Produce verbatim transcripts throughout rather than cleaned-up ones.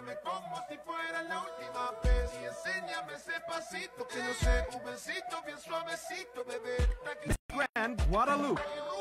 Bailame como si fuera la última vez y enséñame ese pasito que no sé, un besito bien suavecito, bebé. Miss Grand Guadalupe.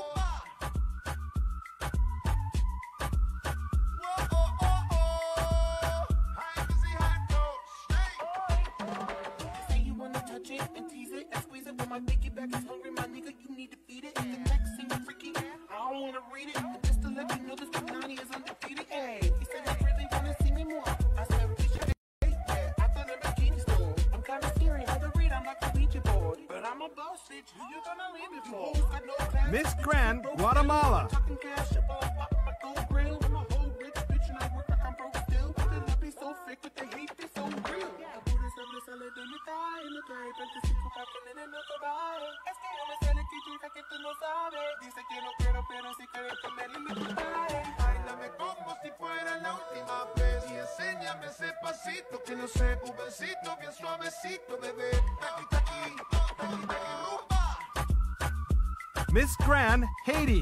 Say you wanna touch it and tease it and squeeze it, but my biggie back is hungry, my nigga. You need to feed it. If the text seems freaky, I don't wanna read it. And just to let you know, this Punani is undefeated. Hey, he said he really wanna see me more. I said we should date that after the bikini store. I'm kinda scary, hard to read. I'm like a Ouija board, but I'm a boss bitch. Who you gonna leave it for? I know class, Miss Grand Guatemala. talking cash, up on my gold grill. I'm a whole rich bitch and I work like I'm broke still. But the love be so fake, but they hate be so real. La pura sangre sale de mi thigh, y me trae veinticinco pa' que nene no te vaya. Es que yo me sé la química que tú no sabes. Dice que no quiero, pero si quieres comerle me trae. Bailame como si fuera la última vez y enséñame ese pasito que no sé, un besito bien suavecito, bebé. Taqui, taqui, taqui, taqui, rumba. Miss Grand Haiti.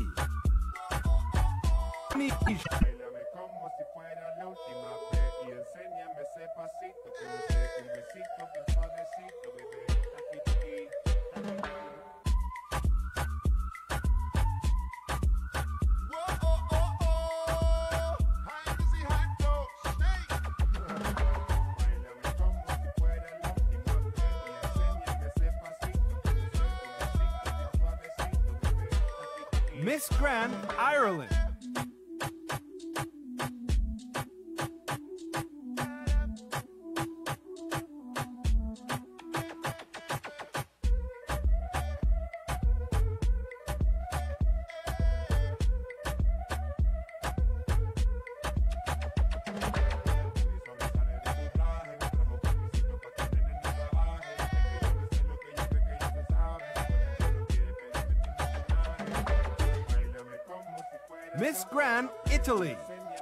Bailame como si fuera la última vez y enséñame ese pasito que no sé, un besito bien suavecito, bebé. Taqui, taqui, taqui, taqui. Whoa, oh, oh, oh. Hide to see hot dog, snake. Bailame como si fuera la última vez y enséñame ese pasito que no sé, un besito bien suavecito, bebé. Taqui, taqui. Miss Grand Ireland. Miss Grand Italy.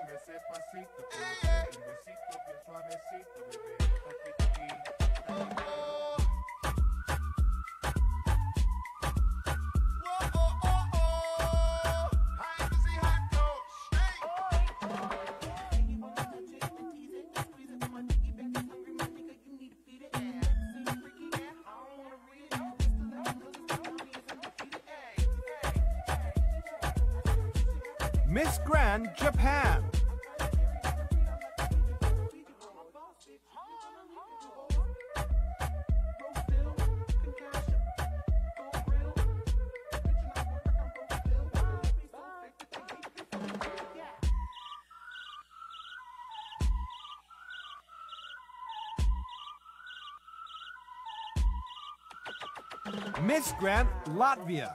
Miss Grand Japan. Miss Grand Latvia.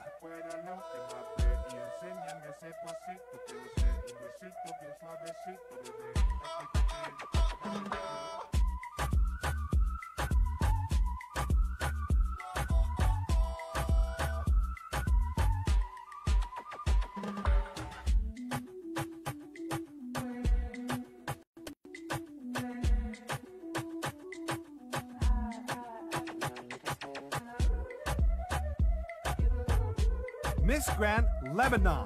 Miss Grand Lebanon.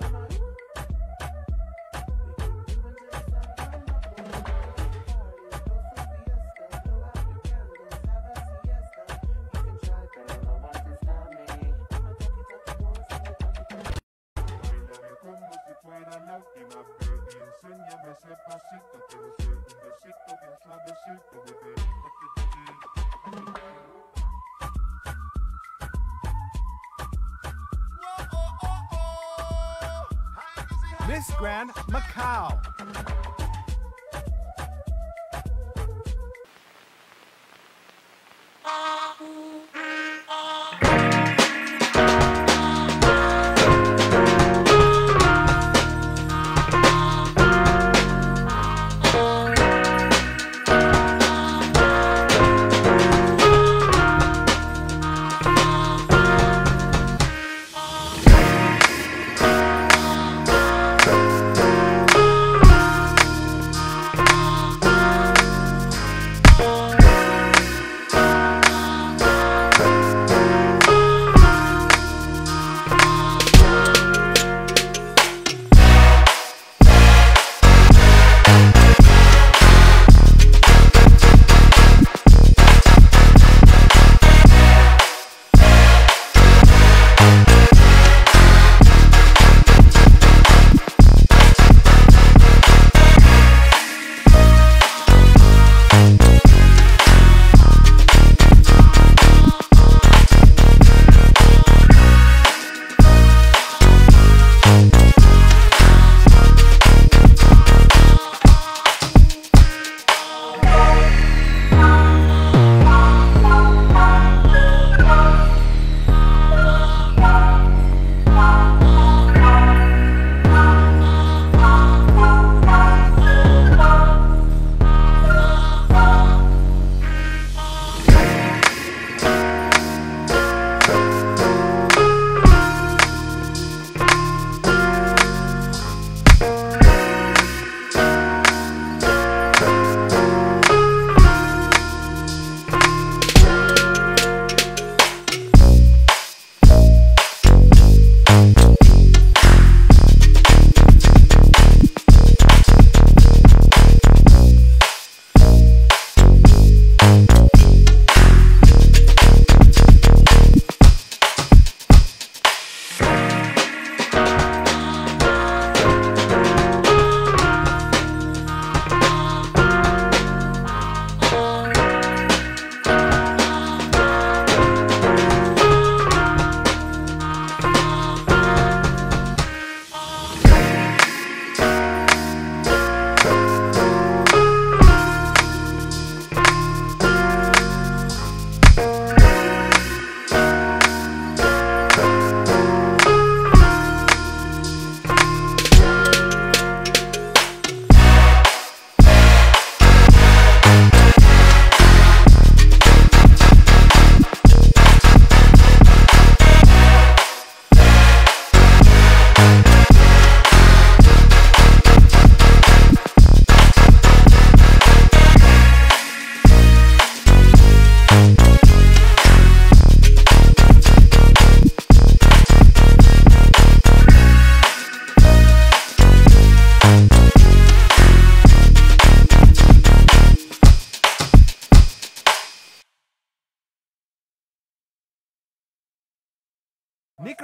Miss Grand Macau.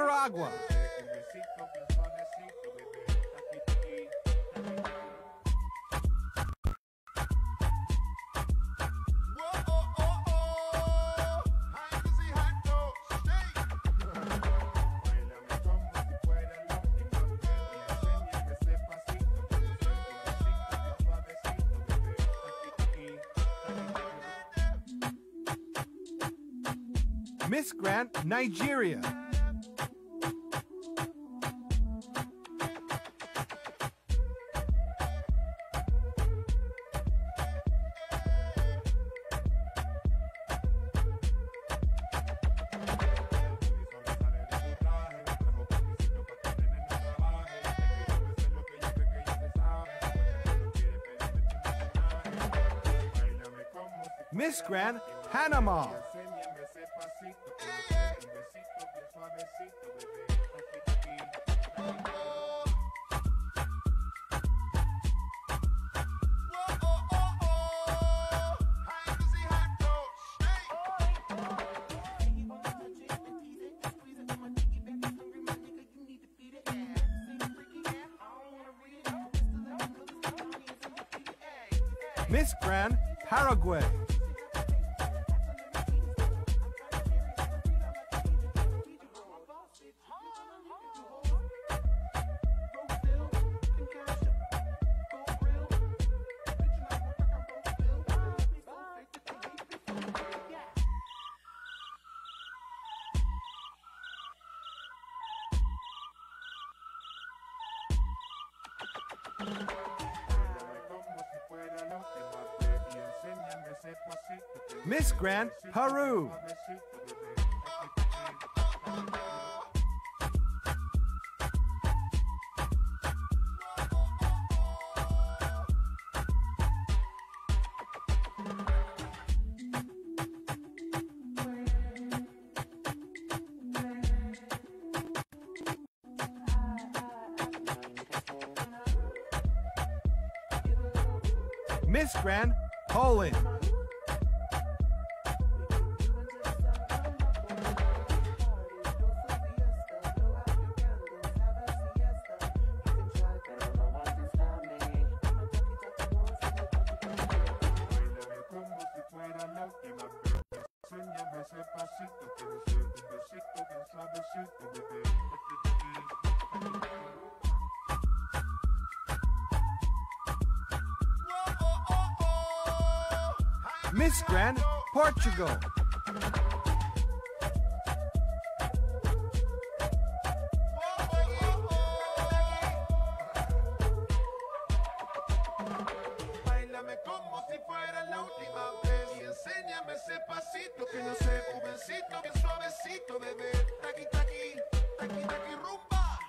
Nicaragua. Un besito bien suavecito, bebé. Taqui, taqui, taqui, taqui. Whoa, oh, oh, oh. High to see hot dog steak. Báilame como si fuera la última vez y enséñame ese pasito que yo sé, un besito bien suavecito, bebé. Taqui, taqui, taqui, taqui. Miss Grant, Nigeria. Miss Grant, Panama. Enséñame ese pasito que yo sé, un besito bien suavecito, bebé. Taqui, taqui, taqui, taqui. Whoa, oh, oh, oh. High to see hot dog steak. Miss Grant, Paraguay. Miss Grant, Peru. Miss Grant, Poland. Miss Grant, Portugal. Báilame como si fuera la última vez y enséñame ese pasito que no sé, un besito bien suavecito, bebé. Taqui, taqui, taqui, taqui, rumba.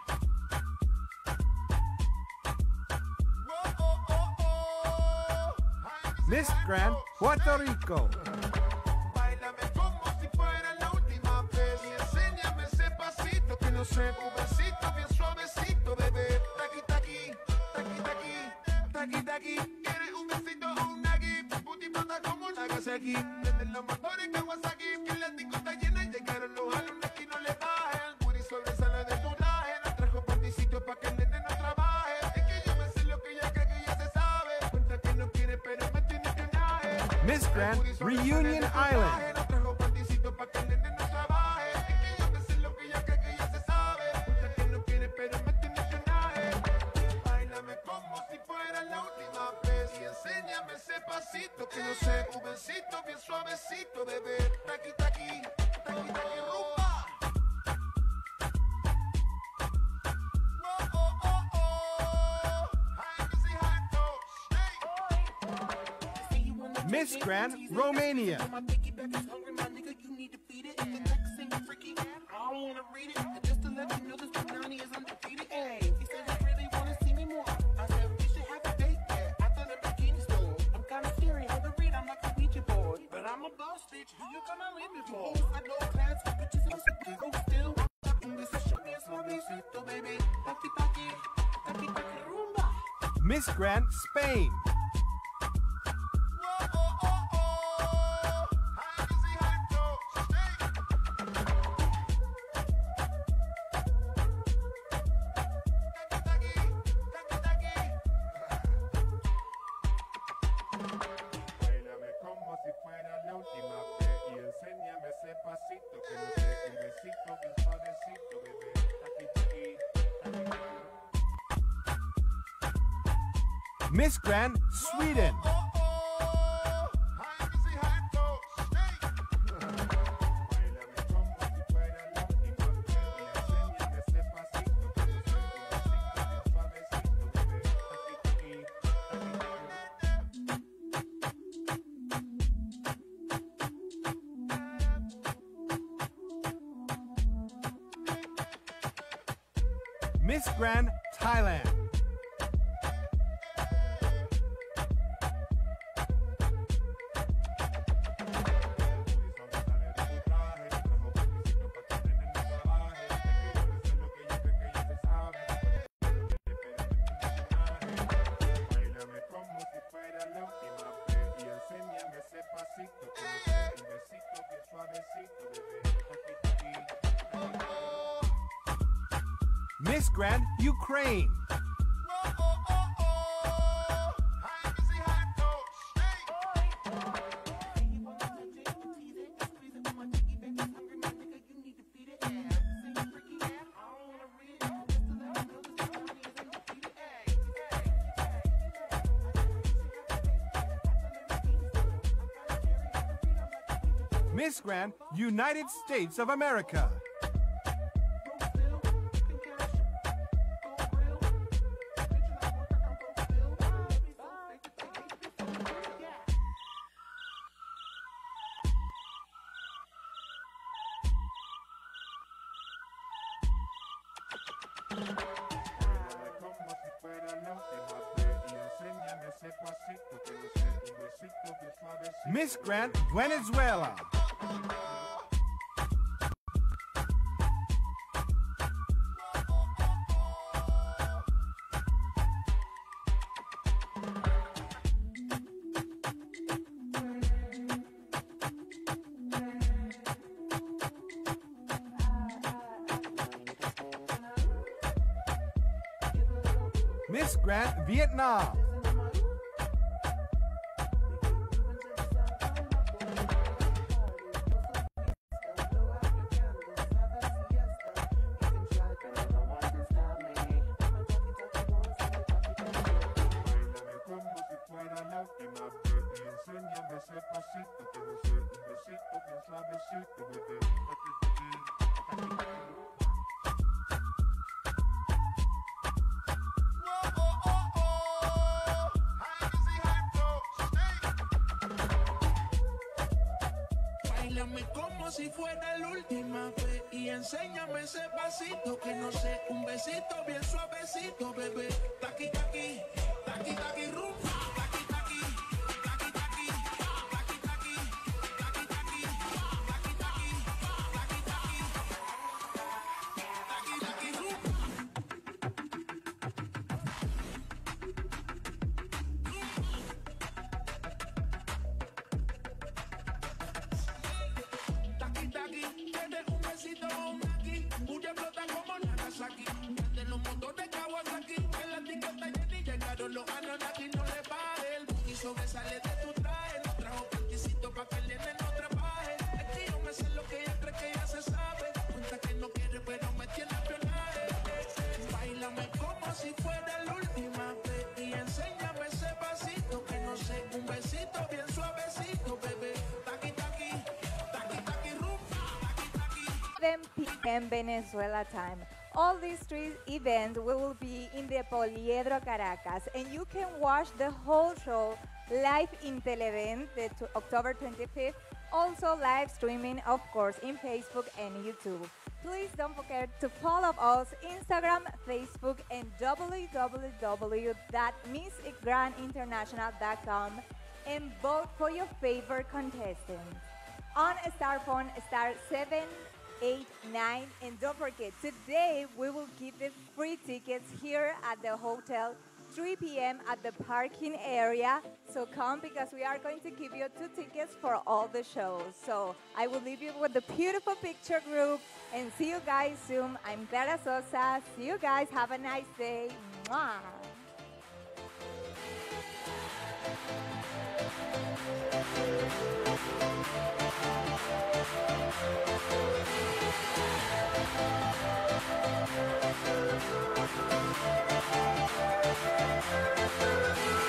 Whoa, oh, oh, oh. High to see Miss hot Grant, dog Puerto steak. Rico. Báilame como si fuera la última vez y enséñame ese pasito que no sé, un besito bien suavecito, bebé. Taqui, taqui, taqui, taqui, taqui, taqui. ¿Quieres un besito o un nugget? Puti pata como Nagasaki. Desde los motores Kawasaki, que la disco está llena y llegaron los alumnos que no le bajen. Puri sobresale de tu laje, nos trajo panticito pa' que el nene no trabaje. Es que yo me sé lo que ella cree que ya se sabe. Cuenta que no quiere, pero me tiene que naje. Miss Grant, Reunion Island. No trajo panticito pa' que el nene no trabaje. Es que yo me sé lo que ella cree que ya se sabe. Cuenta que no quiere, pero me tiene que naje. Báilame como si fuera la última vez y enséñame ese pasito que no sé, un besito bien suavecito, bebé. Taqui, taqui, taqui, taqui, rumba. Whoa, oh, oh, oh. High to see hot dog steak. Miss Grant, Romania. My piggyback is hungry, my nigga, you need to feed it. If the text ain't freaky, I don't wanna read it. And just to let you know, this Punani is undefeated. Hey, he said he really wanna see me more. I said we should have a date there after the bikini store. I'm kinda serious, how to read, I'm like a Ouija board. But I'm a boss, bitch, who you gonna leave me for? I know class, bitches, I'm still, still. This is show me a small besito, baby. Taki, taki, taki, taki, rumba. Miss Grant, Spain. Whoa, oh, oh, oh. High to see hot dog steak. Miss Grand Sweden. Miss Grand Thailand. Miss Grand Ukraine. Miss Grand United States of America. Miss Grand Venezuela. Miss Grand Vietnam. Báilame como si fuera la última vez y enséñame ese pasito que no sé, un besito bien suavecito, bebé. Taqui taqui, taqui taqui rum, taqui taqui, taqui taqui, taqui taqui, taqui taqui, taqui taqui, taqui taqui, taqui taqui rum. Taqui taqui, tienes un besito o un aquí, puya flota como Nagasaki. De los motores Kawasaki, en la etiqueta Jenny llegaron los Anunnaki, no le baje. El booty sobresale de tu traje, no trajo panticito pa' que el nene no trabaje. Es que yo me sé lo que ella cree que ya se sabe, cuenta que no quiere pero me tiene espionaje. Báilame como si fuera la última vez y enséñame ese pasito que no sé, un besito bien suavecito, bebé. Taqui taqui, taqui taqui rum, taqui taqui. seven p m Venezuela time. All these three events will be in the Poliedro Caracas, and you can watch the whole show live in Televen, the t- October twenty-fifth. Also live streaming, of course, in Facebook and YouTube. Please don't forget to follow us Instagram, Facebook, and w w w dot miss grand international dot com and vote for your favorite contestants. On Star Phone, star seven eight nine, and don't forget, today we will give the free tickets here at the hotel, three p m at the parking area. So come because we are going to give you two tickets for all the shows. So I will leave you with the beautiful picture group and see you guys soon. I'm Clara Sosa. See you guys. Have a nice day. Mwah. Thank you.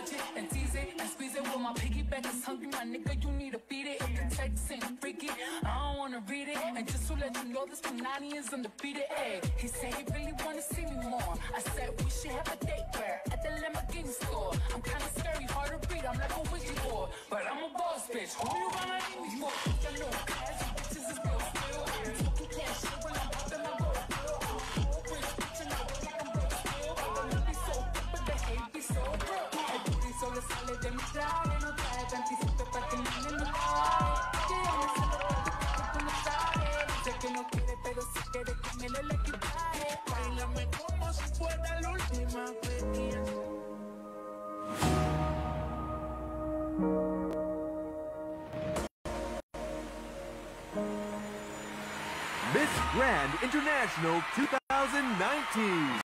touch it and tease it and squeeze it. Well, my piggyback is hungry, my nigga, you need to feed it. If the text ain't freaky, I don't wanna read it. And just to let you know, this Punani is undefeated. Ay, he said he really wanna see me more. I said we should have a date where at the Lamborghini store. I'm kinda scary, hard to read, I'm like a wizard boy. But I'm a boss bitch, who you gonna hate me for? I know cash, bitches is real still. I'm talking cash shit when I'm popping my gold bill. I'm a whole rich bitch and I look like I'm broke still. I don't be so good, but the hate be so real. El booty solo sale de mi traje, no trae panticito pa' que no me enoje. Que yo me siento porque tú no sabes. Sé que no quiere, pero si quiere que me le el equipaje. Bailame como si fuera la última vez. Miss Grand International two thousand nineteen.